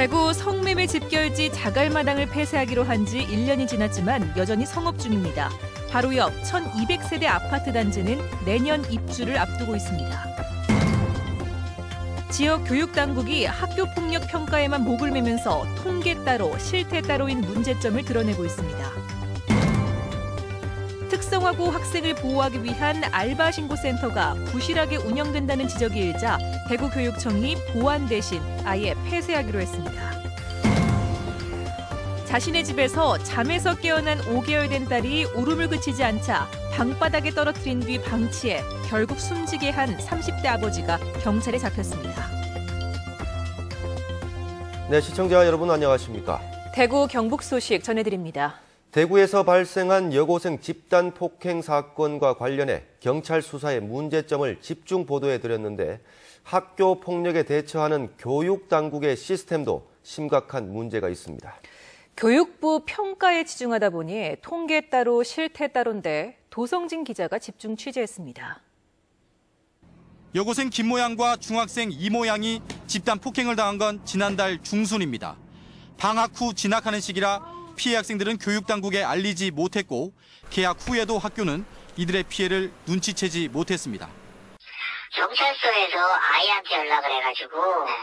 대구 성매매 집결지 자갈마당을 폐쇄하기로 한 지 1년이 지났지만 여전히 성업 중입니다. 바로 옆 1200세대 아파트 단지는 내년 입주를 앞두고 있습니다. 지역 교육당국이 학교폭력 평가에만 목을 매면서 통계 따로 실태 따로인 문제점을 드러내고 있습니다. 특성화고 학생을 보호하기 위한 알바 신고센터가 부실하게 운영된다는 지적이 일자 대구교육청이 보완 대신 아예 폐쇄하기로 했습니다. 자신의 집에서 잠에서 깨어난 5개월 된 딸이 울음을 그치지 않자 방바닥에 떨어뜨린 뒤 방치해 결국 숨지게 한 30대 아버지가 경찰에 잡혔습니다. 네, 시청자 여러분 안녕하십니까? 대구 경북 소식 전해드립니다. 대구에서 발생한 여고생 집단 폭행 사건과 관련해 경찰 수사의 문제점을 집중 보도해드렸는데 학교 폭력에 대처하는 교육당국의 시스템도 심각한 문제가 있습니다. 교육부 평가에 치중하다 보니 통계 따로 실태 따로인데 도성진 기자가 집중 취재했습니다. 여고생 김모양과 중학생 이모양이 집단 폭행을 당한 건 지난달 중순입니다. 방학 후 진학하는 시기라 피해 학생들은 교육당국에 알리지 못했고 개학 후에도 학교는 이들의 피해를 눈치채지 못했습니다. 경찰서에서 아이한테 연락을 해가지고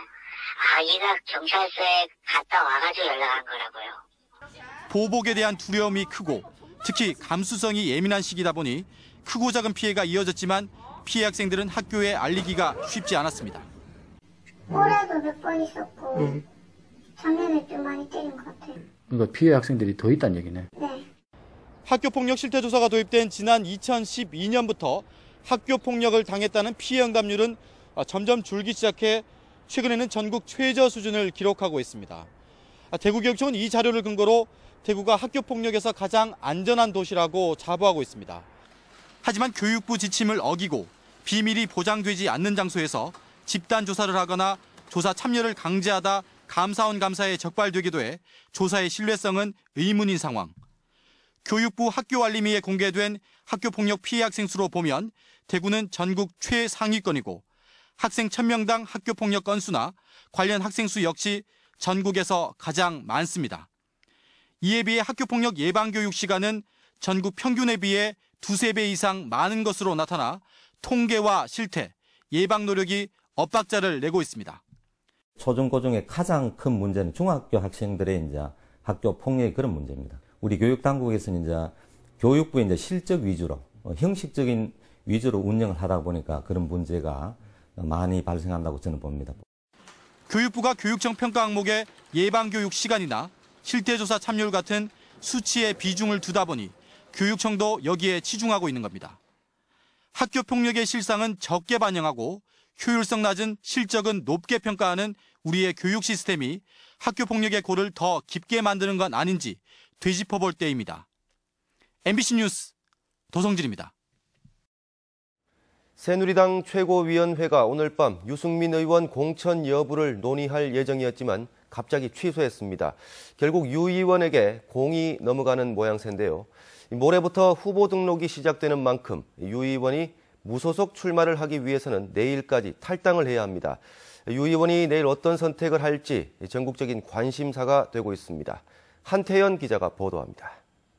아이가 경찰서에 갔다 와가지고 연락한 거라고요. 보복에 대한 두려움이 크고 특히 감수성이 예민한 시기다 보니 크고 작은 피해가 이어졌지만 피해 학생들은 학교에 알리기가 쉽지 않았습니다. 올해도 몇 번 있었고 작년에 좀 많이 때린 것 같아요. 그러니까 피해 학생들이 더 있다는 얘기네. 네. 학교폭력 실태조사가 도입된 지난 2012년부터 학교폭력을 당했다는 피해 응답률은 점점 줄기 시작해 최근에는 전국 최저 수준을 기록하고 있습니다. 대구교육청은 이 자료를 근거로 대구가 학교폭력에서 가장 안전한 도시라고 자부하고 있습니다. 하지만 교육부 지침을 어기고 비밀이 보장되지 않는 장소에서 집단 조사를 하거나 조사 참여를 강제하다 감사원 감사에 적발되기도 해 조사의 신뢰성은 의문인 상황. 교육부 학교알림위에 공개된 학교폭력 피해 학생 수로 보면 대구는 전국 최상위권이고 학생 1000명당 학교폭력 건수나 관련 학생 수 역시 전국에서 가장 많습니다. 이에 비해 학교폭력 예방교육 시간은 전국 평균에 비해 2~3배 이상 많은 것으로 나타나 통계와 실태, 예방 노력이 엇박자를 내고 있습니다. 초중고중의 가장 큰 문제는 중학교 학생들의 이제 학교 폭력의 그런 문제입니다. 우리 교육당국에서는 이제 교육부의 실적 위주로, 형식적인 위주로 운영을 하다 보니까 그런 문제가 많이 발생한다고 저는 봅니다. 교육부가 교육청 평가 항목에 예방교육 시간이나 실태조사 참여율 같은 수치에 비중을 두다 보니 교육청도 여기에 치중하고 있는 겁니다. 학교 폭력의 실상은 적게 반영하고 효율성 낮은 실적은 높게 평가하는 우리의 교육 시스템이 학교 폭력의 골을 더 깊게 만드는 건 아닌지 되짚어볼 때입니다. MBC 뉴스 도성진입니다. 새누리당 최고위원회가 오늘 밤 유승민 의원 공천 여부를 논의할 예정이었지만 갑자기 취소했습니다. 결국 유 의원에게 공이 넘어가는 모양새인데요. 모레부터 후보 등록이 시작되는 만큼 유 의원이 무소속 출마를 하기 위해서는 내일까지 탈당을 해야 합니다. 유 의원이 내일 어떤 선택을 할지 전국적인 관심사가 되고 있습니다. 한태연 기자가 보도합니다.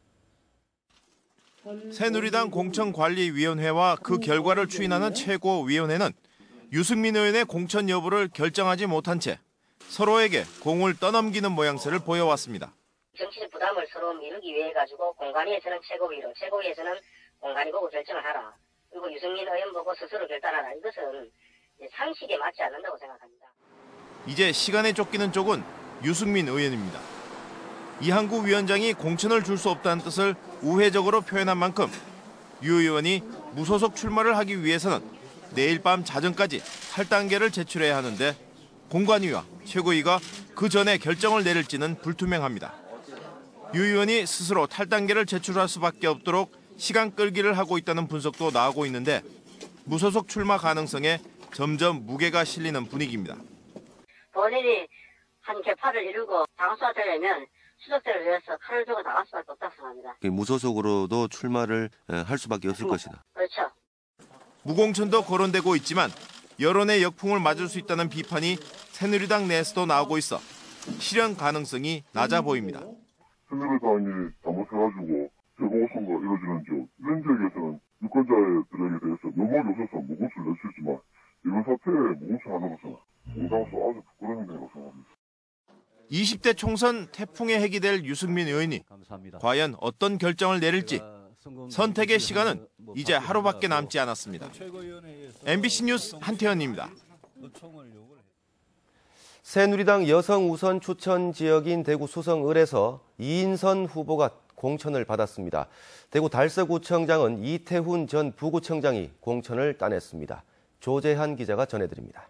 새누리당 공천관리위원회와 그 결과를 추인하는 최고위원회는 유승민 의원의 공천 여부를 결정하지 못한 채 서로에게 공을 떠넘기는 모양새를 보여왔습니다. 정치적 부담을 서로 미루기 위해 가지고 공관위에서는 최고위로, 최고위에서는 공관위 보고 결정을 하라. 그리고 유승민 의원 보고 스스로 결단하라. 이것은 상식에 맞지 않는다고 생각합니다. 이제 시간에 쫓기는 쪽은 유승민 의원입니다. 이한구 위원장이 공천을 줄 수 없다는 뜻을 우회적으로 표현한 만큼 유 의원이 무소속 출마를 하기 위해서는 내일 밤 자정까지 탈당계를 제출해야 하는데 공관위와 최고위가 그 전에 결정을 내릴지는 불투명합니다. 유 의원이 스스로 탈당계를 제출할 수밖에 없도록 시간 끌기를 하고 있다는 분석도 나오고 있는데 무소속 출마 가능성에 점점 무게가 실리는 분위기입니다. 본인이 한 개파를 이루고 당수가 되려면 수석들을 위해서 칼을 들고 나갈 수밖에 없다고 생각합니다. 무소속으로도 출마를 할 수밖에 없을 것이다. 그렇죠. 무공천도 거론되고 있지만 여론의 역풍을 맞을 수 있다는 비판이 새누리당 내에서도 나오고 있어 실현 가능성이 낮아 보입니다. 새누리당이 잘못해가지고 재보궐선거가 이루어지는 지역, 이런 지역에서는 유권자들에게 대해서 면목이 없어서 무고수를 낼 수 있지만 이번 사태에 무고수 하는 것은 공당으로서 아주 부끄러운 일이라고 생각합니다. 20대 총선 태풍의 핵이 될 유승민 의원이 과연 어떤 결정을 내릴지 선택의 시간은 이제 하루밖에 남지 않았습니다. MBC 뉴스 한태현입니다. 새누리당 여성 우선 추천 지역인 대구 수성을에서 이인선 후보가 공천을 받았습니다. 대구 달서구청장은 이태훈 전 부구청장이 공천을 따냈습니다. 조재한 기자가 전해드립니다.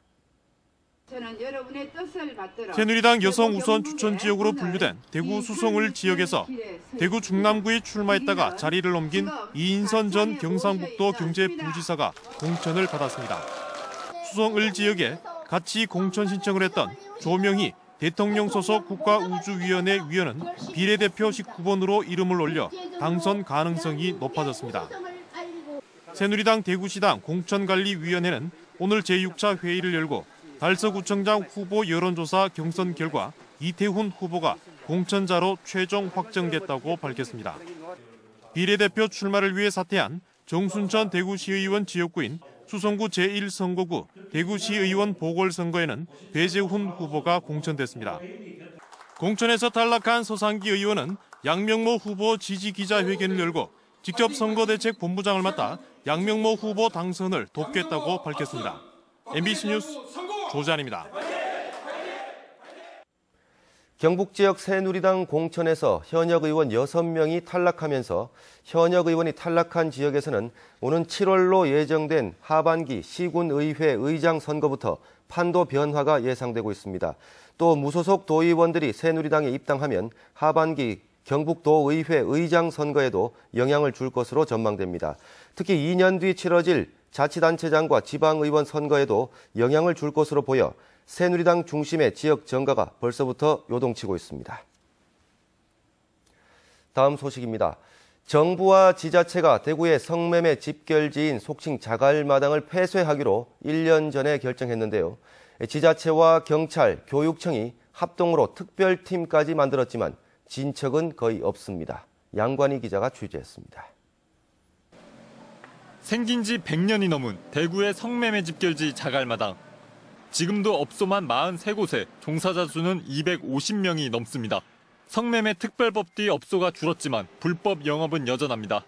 새누리당 여성 우선 추천 지역으로 분류된 대구 수성을 지역에서 대구 중남구에 출마했다가 자리를 옮긴 이인선 전 경상북도 경제부지사가 공천을 받았습니다. 수성을 지역에 같이 공천 신청을 했던 조명희 대통령 소속 국가우주위원회 위원은 비례대표 19번으로 이름을 올려 당선 가능성이 높아졌습니다. 새누리당 대구시당 공천관리위원회는 오늘 제6차 회의를 열고 달서구청장 후보 여론조사 경선 결과 이태훈 후보가 공천자로 최종 확정됐다고 밝혔습니다. 비례대표 출마를 위해 사퇴한 정순천 대구시의원 지역구인 수성구 제1선거구 대구시의원 보궐선거에는 배재훈 후보가 공천됐습니다. 공천에서 탈락한 서상기 의원은 양명모 후보 지지 기자회견을 열고 직접 선거대책본부장을 맡아 양명모 후보 당선을 돕겠다고 밝혔습니다. MBC 뉴스 조재한입니다. 경북 지역 새누리당 공천에서 현역 의원 6명이 탈락하면서 현역 의원이 탈락한 지역에서는 오는 7월로 예정된 하반기 시군의회 의장 선거부터 판도 변화가 예상되고 있습니다. 또 무소속 도의원들이 새누리당에 입당하면 하반기 경북도의회 의장 선거에도 영향을 줄 것으로 전망됩니다. 특히 2년 뒤 치러질 자치단체장과 지방의원 선거에도 영향을 줄 것으로 보여 새누리당 중심의 지역 정가가 벌써부터 요동치고 있습니다. 다음 소식입니다. 정부와 지자체가 대구의 성매매 집결지인 속칭 자갈마당을 폐쇄하기로 1년 전에 결정했는데요. 지자체와 경찰, 교육청이 합동으로 특별팀까지 만들었지만 진척은 거의 없습니다. 양관희 기자가 취재했습니다. 생긴 지 100년이 넘은 대구의 성매매 집결지 자갈마당. 지금도 업소만 43곳에 종사자 수는 250명이 넘습니다. 성매매 특별법 뒤 업소가 줄었지만 불법 영업은 여전합니다.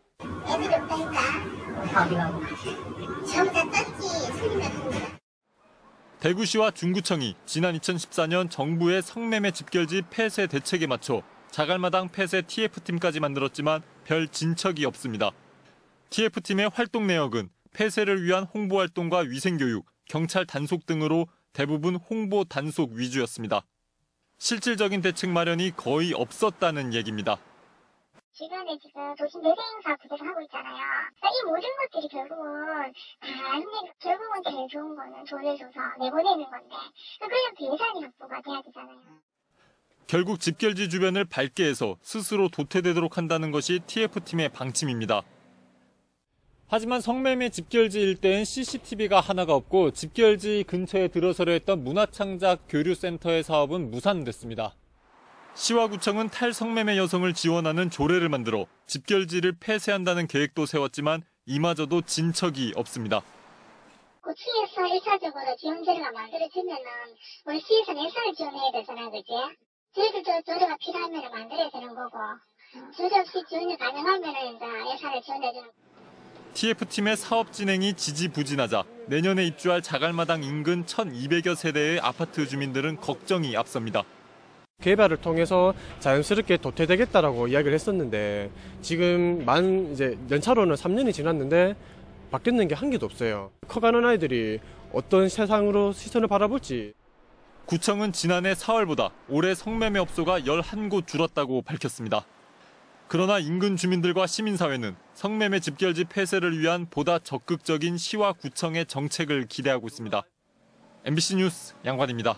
대구시와 중구청이 지난 2014년 정부의 성매매 집결지 폐쇄 대책에 맞춰 자갈마당 폐쇄 TF팀까지 만들었지만 별 진척이 없습니다. TF팀의 활동 내역은 폐쇄를 위한 홍보활동과 위생교육, 경찰 단속 등으로 대부분 홍보 단속 위주였습니다. 실질적인 대책 마련이 거의 없었다는 얘기입니다. 주변에 지금 도심 대대행 사업 그대로 하고 있잖아요. 이 모든 것들이 결국은 결국은 제일 좋은 거는 돈을 줘서 내보내는 건데 그래야 예산이 확보가 돼야 되잖아요. 결국 집결지 주변을 밝게 해서 스스로 도태되도록 한다는 것이 TF팀의 방침입니다. 하지만 성매매 집결지 일대엔 CCTV가 하나가 없고 집결지 근처에 들어서려 했던 문화창작 교류센터의 사업은 무산됐습니다. 시와 구청은 탈성매매 여성을 지원하는 조례를 만들어 집결지를 폐쇄한다는 계획도 세웠지만 이마저도 진척이 없습니다. 시에서 1차적으로 지원제도가 만들어지면은 우리 시에서는 예산을 지원해야 되잖아요, 그지? 저희들도 조례가 필요하면 만들어야 되는 거고 조례 없이 지원이 가능하면 이제 예산을 지원해주는 거고. TF팀의 사업 진행이 지지부진하자 내년에 입주할 자갈마당 인근 1,200여 세대의 아파트 주민들은 걱정이 앞섭니다. 개발을 통해서 자연스럽게 도태되겠다라고 이야기를 했었는데 지금 이제 연차로는 3년이 지났는데 바뀌는 게 한 개도 없어요. 커가는 아이들이 어떤 세상으로 시선을 바라볼지. 구청은 지난해 4월보다 올해 성매매 업소가 11곳 줄었다고 밝혔습니다. 그러나 인근 주민들과 시민사회는 성매매 집결지 폐쇄를 위한 보다 적극적인 시와 구청의 정책을 기대하고 있습니다. MBC 뉴스 양관입니다.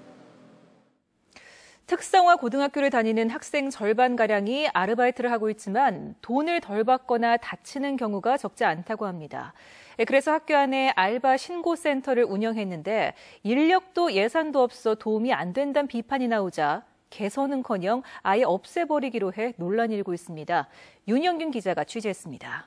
특성화 고등학교를 다니는 학생 절반가량이 아르바이트를 하고 있지만 돈을 덜 받거나 다치는 경우가 적지 않다고 합니다. 그래서 학교 안에 알바 신고센터를 운영했는데 인력도 예산도 없어 도움이 안 된다는 비판이 나오자 개선은커녕 아예 없애버리기로 해 논란이 일고 있습니다. 윤영균 기자가 취재했습니다.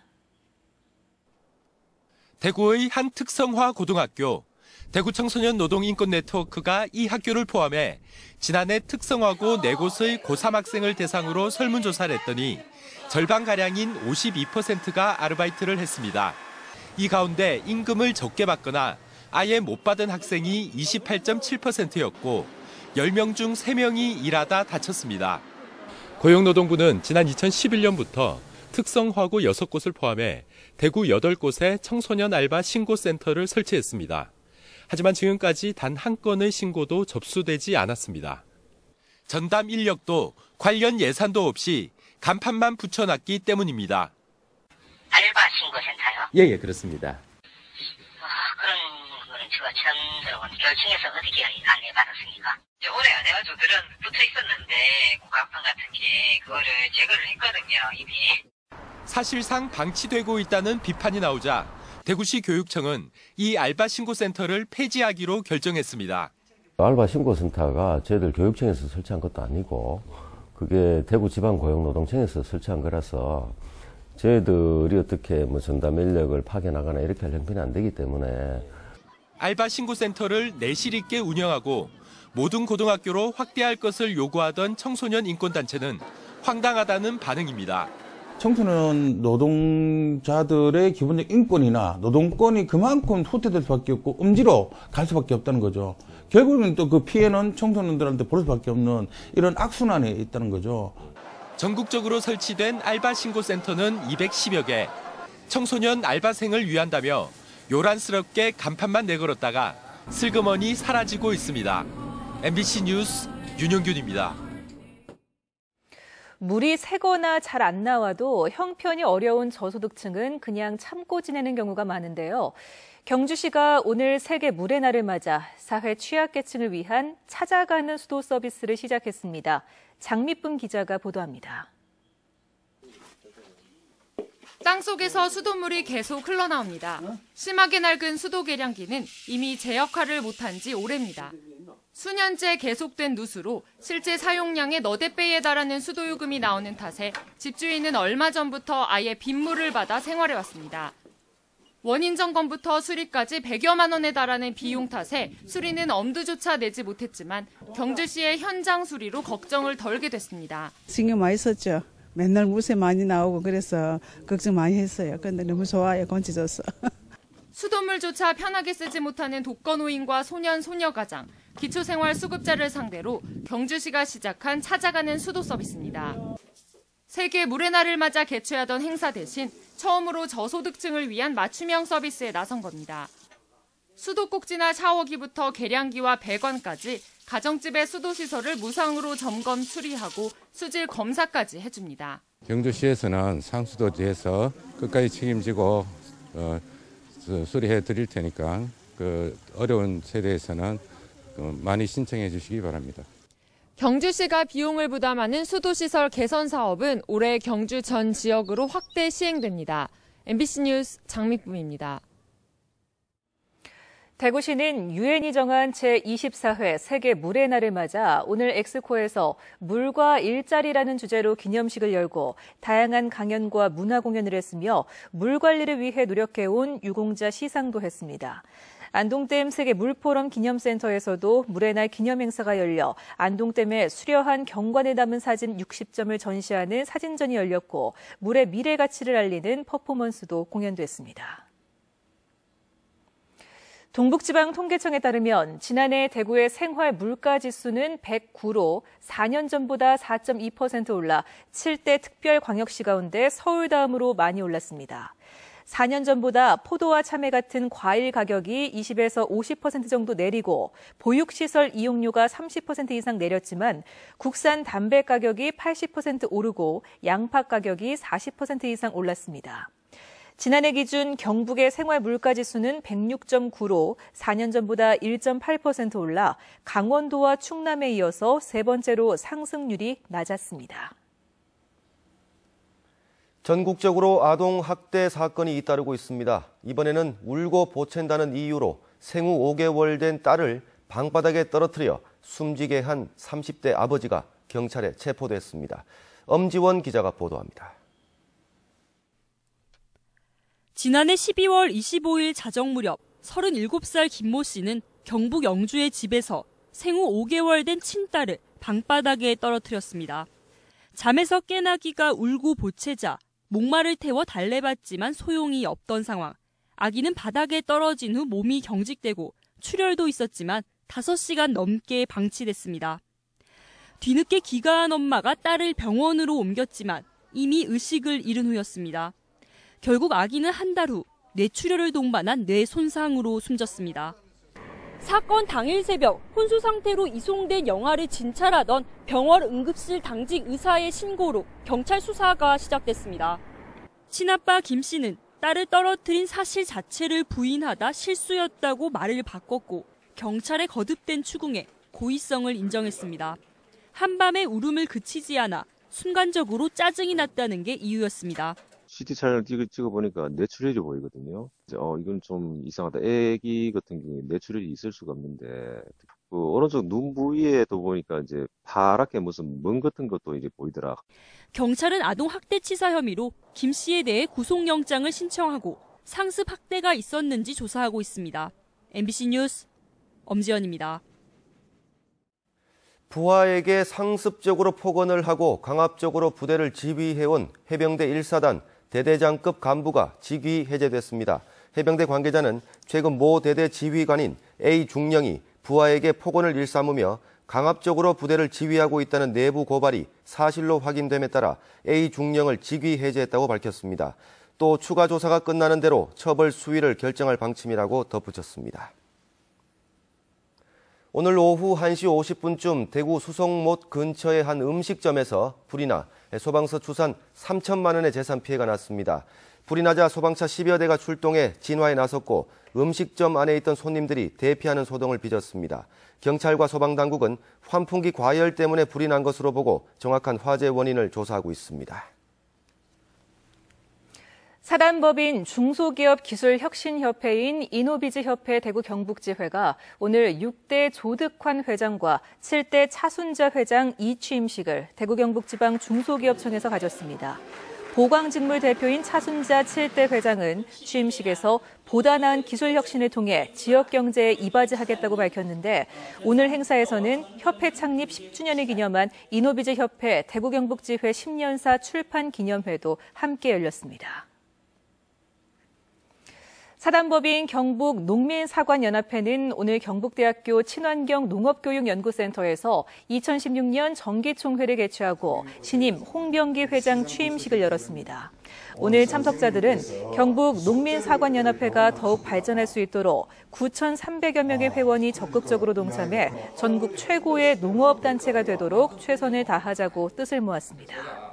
대구의 한 특성화 고등학교. 대구 청소년 노동인권 네트워크가 이 학교를 포함해 지난해 특성화고 4곳의 고3 학생을 대상으로 설문조사를 했더니 절반가량인 52%가 아르바이트를 했습니다. 이 가운데 임금을 적게 받거나 아예 못 받은 학생이 28.7%였고 10명 중 3명이 일하다 다쳤습니다. 고용노동부는 지난 2011년부터 특성화고 6곳을 포함해 대구 8곳에 청소년 알바 신고센터를 설치했습니다. 하지만 지금까지 단 한 건의 신고도 접수되지 않았습니다. 전담 인력도 관련 예산도 없이 간판만 붙여놨기 때문입니다. 알바 신고센터요? 예, 그렇습니다. 그런 거는 제가 처음 들어본 결층에서 어떻게 안내받았습니까? 오래가 돼가지고 붙어 있었는데 국가판 같은 게 그거를 제거를 했거든요, 이미. 사실상 방치되고 있다는 비판이 나오자 대구시 교육청은 이 알바 신고센터를 폐지하기로 결정했습니다. 알바 신고센터가 저희들 교육청에서 설치한 것도 아니고 그게 대구지방고용노동청에서 설치한 거라서 저희들이 어떻게 전담 인력을 파견하거나 이렇게 할 형편이 안 되기 때문에 알바 신고센터를 내실 있게 운영하고 모든 고등학교로 확대할 것을 요구하던 청소년 인권단체는 황당하다는 반응입니다. 청소년 노동자들의 기본적 인권이나 노동권이 그만큼 후퇴될 수밖에 없고 음지로 갈 수밖에 없다는 거죠. 결국은 또 그 피해는 청소년들한테 볼 수밖에 없는 이런 악순환에 있다는 거죠. 전국적으로 설치된 알바 신고센터는 210여 개. 청소년 알바생을 위한다며 요란스럽게 간판만 내걸었다가 슬그머니 사라지고 있습니다. MBC 뉴스 윤영균입니다. 물이 새거나 잘 안 나와도 형편이 어려운 저소득층은 그냥 참고 지내는 경우가 많은데요. 경주시가 오늘 세계 물의 날을 맞아 사회 취약계층을 위한 찾아가는 수도 서비스를 시작했습니다. 장미쁨 기자가 보도합니다. 땅속에서 수돗물이 계속 흘러나옵니다. 심하게 낡은 수도 계량기는 이미 제 역할을 못한 지 오래입니다. 수년째 계속된 누수로 실제 사용량의 너댓 배에 달하는 수도 요금이 나오는 탓에 집주인은 얼마 전부터 아예 빗물을 받아 생활해왔습니다. 원인 점검부터 수리까지 100여만 원에 달하는 비용 탓에 수리는 엄두조차 내지 못했지만 경주시의 현장 수리로 걱정을 덜게 됐습니다. 신경 많이 썼죠. 맨날 무쇠 많이 나오고 그래서 걱정 많이 했어요. 근데 너무 좋아요. 건지져서. 수돗물조차 편하게 쓰지 못하는 독거노인과 소년, 소녀가장, 기초생활수급자를 상대로 경주시가 시작한 찾아가는 수도 서비스입니다. 세계 물의 날을 맞아 개최하던 행사 대신 처음으로 저소득층을 위한 맞춤형 서비스에 나선 겁니다. 수도꼭지나 샤워기부터 계량기와 배관까지 가정집의 수도시설을 무상으로 점검 수리하고 수질 검사까지 해줍니다. 경주시에서는 상수도지에서 끝까지 책임지고 수리해 드릴 테니까 그 어려운 세대에서는 많이 신청해 주시기 바랍니다. 경주시가 비용을 부담하는 수도시설 개선 사업은 올해 경주 전 지역으로 확대 시행됩니다. MBC 뉴스 장미쁨입니다. 대구시는 유엔이 정한 제24회 세계 물의 날을 맞아 오늘 엑스코에서 물과 일자리라는 주제로 기념식을 열고 다양한 강연과 문화 공연을 했으며 물 관리를 위해 노력해온 유공자 시상도 했습니다. 안동댐 세계 물포럼 기념센터에서도 물의 날 기념 행사가 열려 안동댐의 수려한 경관에 담은 사진 60점을 전시하는 사진전이 열렸고 물의 미래 가치를 알리는 퍼포먼스도 공연됐습니다. 동북지방통계청에 따르면 지난해 대구의 생활 물가 지수는 109로 4년 전보다 4.2% 올라 7대 특별광역시 가운데 서울 다음으로 많이 올랐습니다. 4년 전보다 포도와 참외 같은 과일 가격이 20에서 50% 정도 내리고 보육시설 이용료가 30% 이상 내렸지만 국산 담배 가격이 80% 오르고 양파 가격이 40% 이상 올랐습니다. 지난해 기준 경북의 생활 물가 지수는 106.9로 4년 전보다 1.8% 올라 강원도와 충남에 이어서 세 번째로 상승률이 낮았습니다. 전국적으로 아동 학대 사건이 잇따르고 있습니다. 이번에는 울고 보챈다는 이유로 생후 5개월 된 딸을 방바닥에 떨어뜨려 숨지게 한 30대 아버지가 경찰에 체포됐습니다. 엄지원 기자가 보도합니다. 지난해 12월 25일 자정 무렵 37살 김모 씨는 경북 영주의 집에서 생후 5개월 된 친딸을 방바닥에 떨어뜨렸습니다. 잠에서 깨나기가 울고 보채자 목마를 태워 달래봤지만 소용이 없던 상황. 아기는 바닥에 떨어진 후 몸이 경직되고 출혈도 있었지만 5시간 넘게 방치됐습니다. 뒤늦게 귀가한 엄마가 딸을 병원으로 옮겼지만 이미 의식을 잃은 후였습니다. 결국 아기는 한 달 후 뇌출혈을 동반한 뇌 손상으로 숨졌습니다. 사건 당일 새벽 혼수 상태로 이송된 영아를 진찰하던 병원 응급실 당직 의사의 신고로 경찰 수사가 시작됐습니다. 친아빠 김 씨는 딸을 떨어뜨린 사실 자체를 부인하다 실수였다고 말을 바꿨고 경찰에 거듭된 추궁에 고의성을 인정했습니다. 한밤에 울음을 그치지 않아 순간적으로 짜증이 났다는 게 이유였습니다. CT 촬영을 찍어보니까 뇌출혈이 보이거든요. 이건 좀 이상하다. 애기 같은 경우에 뇌출혈이 있을 수가 없는데, 오른쪽 눈 부위에도 보니까 이제 파랗게 무슨 멍 같은 것도 이제 보이더라. 경찰은 아동 학대치사 혐의로 김 씨에 대해 구속영장을 신청하고 상습 학대가 있었는지 조사하고 있습니다. MBC 뉴스 엄지연입니다. 부하에게 상습적으로 폭언을 하고 강압적으로 부대를 지휘해온 해병대 1사단 대대장급 간부가 직위 해제됐습니다. 해병대 관계자는 최근 모 대대 지휘관인 A 중령이 부하에게 폭언을 일삼으며 강압적으로 부대를 지휘하고 있다는 내부 고발이 사실로 확인됨에 따라 A 중령을 직위 해제했다고 밝혔습니다. 또 추가 조사가 끝나는 대로 처벌 수위를 결정할 방침이라고 덧붙였습니다. 오늘 오후 1시 50분쯤 대구 수성못 근처의 한 음식점에서 불이 나 소방서 추산 3천만 원의 재산 피해가 났습니다. 불이 나자 소방차 10여 대가 출동해 진화에 나섰고 음식점 안에 있던 손님들이 대피하는 소동을 빚었습니다. 경찰과 소방당국은 환풍기 과열 때문에 불이 난 것으로 보고 정확한 화재 원인을 조사하고 있습니다. 사단법인 중소기업기술혁신협회인 이노비즈협회 대구 경북지회가 오늘 6대 조득환 회장과 7대 차순자 회장 이취임식을 대구 경북지방 중소기업청에서 가졌습니다. 보광직물 대표인 차순자 7대 회장은 취임식에서 보다 나은 기술혁신을 통해 지역경제에 이바지하겠다고 밝혔는데 오늘 행사에서는 협회 창립 10주년을 기념한 이노비즈협회 대구 경북지회 10년사 출판 기념회도 함께 열렸습니다. 사단법인 경북농민사관연합회는 오늘 경북대학교 친환경 농업교육연구센터에서 2016년 정기총회를 개최하고 신임 홍병기 회장 취임식을 열었습니다. 오늘 참석자들은 경북농민사관연합회가 더욱 발전할 수 있도록 9,300여 명의 회원이 적극적으로 동참해 전국 최고의 농업단체가 되도록 최선을 다하자고 뜻을 모았습니다.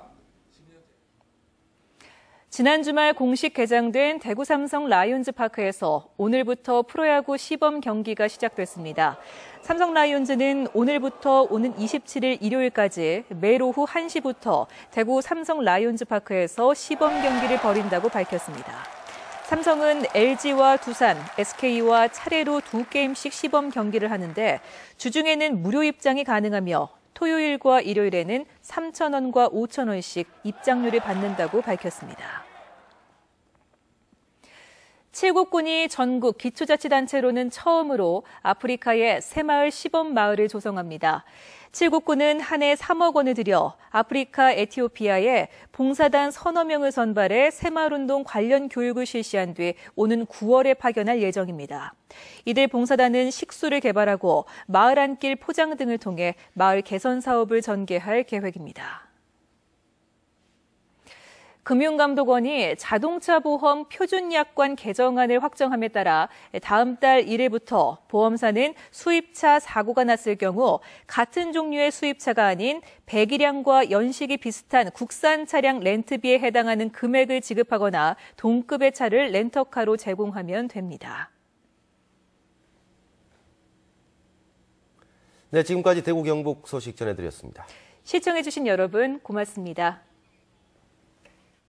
지난 주말 공식 개장된 대구 삼성 라이온즈 파크에서 오늘부터 프로야구 시범 경기가 시작됐습니다. 삼성 라이온즈는 오늘부터 오는 27일 일요일까지 매일 오후 1시부터 대구 삼성 라이온즈 파크에서 시범 경기를 벌인다고 밝혔습니다. 삼성은 LG와 두산, SK와 차례로 2게임씩 시범 경기를 하는데 주중에는 무료 입장이 가능하며 토요일과 일요일에는 3,000원과 5,000원씩 입장료를 받는다고 밝혔습니다. 칠곡군이 전국 기초자치단체로는 처음으로 아프리카의 새마을 시범마을을 조성합니다. 칠곡군은 한 해 3억 원을 들여 아프리카 에티오피아에 봉사단 서너 명을 선발해 새마을운동 관련 교육을 실시한 뒤 오는 9월에 파견할 예정입니다. 이들 봉사단은 식수를 개발하고 마을 안길 포장 등을 통해 마을 개선 사업을 전개할 계획입니다. 금융감독원이 자동차 보험 표준약관 개정안을 확정함에 따라 다음 달 1일부터 보험사는 수입차 사고가 났을 경우 같은 종류의 수입차가 아닌 배기량과 연식이 비슷한 국산 차량 렌트비에 해당하는 금액을 지급하거나 동급의 차를 렌터카로 제공하면 됩니다. 네, 지금까지 대구 경북 소식 전해드렸습니다. 시청해주신 여러분 고맙습니다.